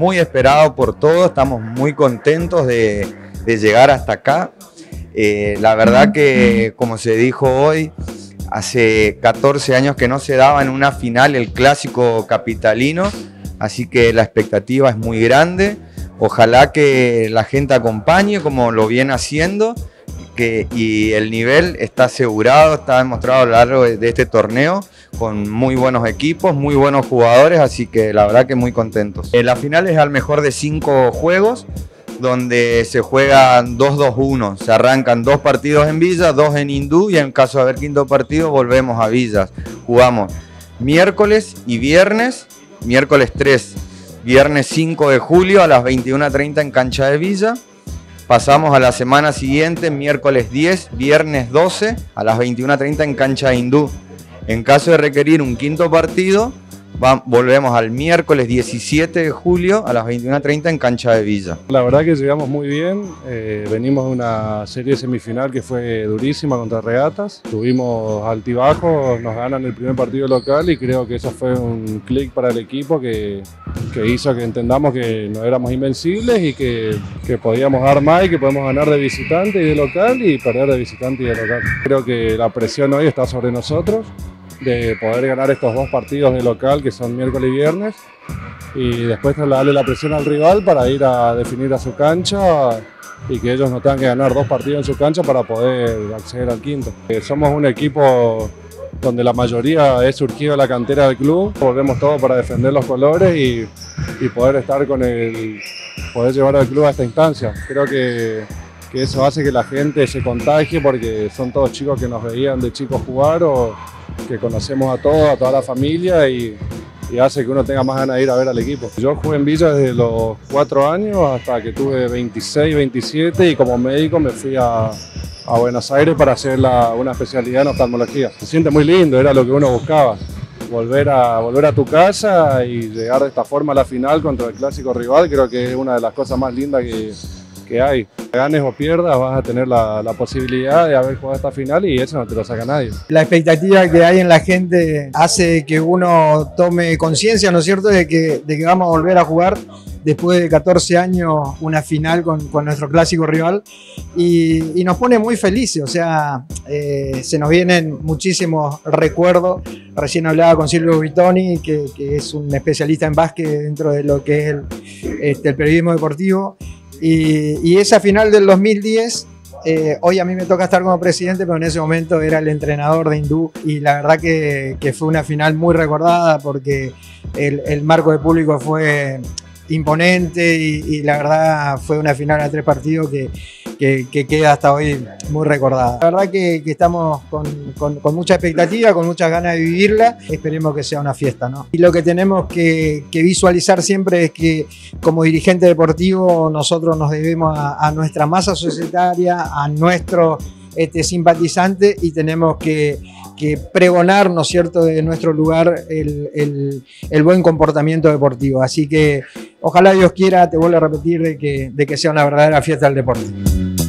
muy esperado por todos, estamos muy contentos de llegar hasta acá. La verdad que, como se dijo hoy, hace 14 años que no se daba en una final el clásico capitalino, así que la expectativa es muy grande. Ojalá que la gente acompañe como lo viene haciendo, y el nivel está asegurado, está demostrado a lo largo de este torneo, con muy buenos equipos, muy buenos jugadores, así que la verdad que muy contentos. La final es al mejor de 5 juegos, donde se juegan 2-2-1, se arrancan 2 partidos en Villa, 2 en Hindú, y en caso de haber quinto partido volvemos a Villas. Jugamos miércoles y viernes, miércoles 3, viernes 5 de julio a las 21:30 en cancha de Villa. Pasamos a la semana siguiente, miércoles 10, viernes 12 a las 21:30 en cancha de Hindú. En caso de requerir un quinto partido, volvemos al miércoles 17 de julio a las 21:30 en cancha de Villa. La verdad que llegamos muy bien, venimos de una serie semifinal que fue durísima contra Regatas, tuvimos altibajos, nos ganan el primer partido local y creo que eso fue un clic para el equipo que hizo que entendamos que no éramos invencibles y que podíamos dar más y que podemos ganar de visitante y de local y perder de visitante y de local. Creo que la presión hoy está sobre nosotros, de poder ganar estos 2 partidos de local que son miércoles y viernes y después trasladarle la presión al rival para ir a definir a su cancha y que ellos no tengan que ganar 2 partidos en su cancha para poder acceder al quinto. Somos un equipo donde la mayoría es surgido de la cantera del club, volvemos todos para defender los colores y poder estar poder llevar al club a esta instancia. Creo que eso hace que la gente se contagie porque son todos chicos que nos veían de chicos jugar o que conocemos a todos, a toda la familia y hace que uno tenga más ganas de ir a ver al equipo. Yo jugué en Villa desde los 4 años hasta que tuve 26, 27 y como médico me fui a Buenos Aires para hacer una especialidad en oftalmología. Se siente muy lindo, era lo que uno buscaba. Volver a tu casa y llegar de esta forma a la final contra el clásico rival, creo que es una de las cosas más lindas que hay. Ganes o pierdas, vas a tener la posibilidad de haber jugado esta final y eso no te lo saca nadie. La expectativa que hay en la gente hace que uno tome conciencia, ¿no es cierto?, de que vamos a volver a jugar después de 14 años una final con nuestro clásico rival y nos pone muy felices, o sea, se nos vienen muchísimos recuerdos. Recién hablaba con Silvio Vitoni, que es un especialista en básquet dentro de lo que es el periodismo deportivo. Y esa final del 2010, hoy a mí me toca estar como presidente, pero en ese momento era el entrenador de Hindú y la verdad que fue una final muy recordada porque el marco de público fue imponente y la verdad fue una final a 3 partidos que queda hasta hoy muy recordada. La verdad que estamos con mucha expectativa, con muchas ganas de vivirla, esperemos que sea una fiesta, ¿no? Y lo que tenemos que visualizar siempre es que como dirigente deportivo nosotros nos debemos a nuestra masa societaria, a nuestro simpatizante y tenemos que pregonar, ¿no es cierto?, de nuestro lugar el buen comportamiento deportivo. Así que ojalá Dios quiera, te vuelvo a repetir, de que sea una verdadera fiesta del deporte.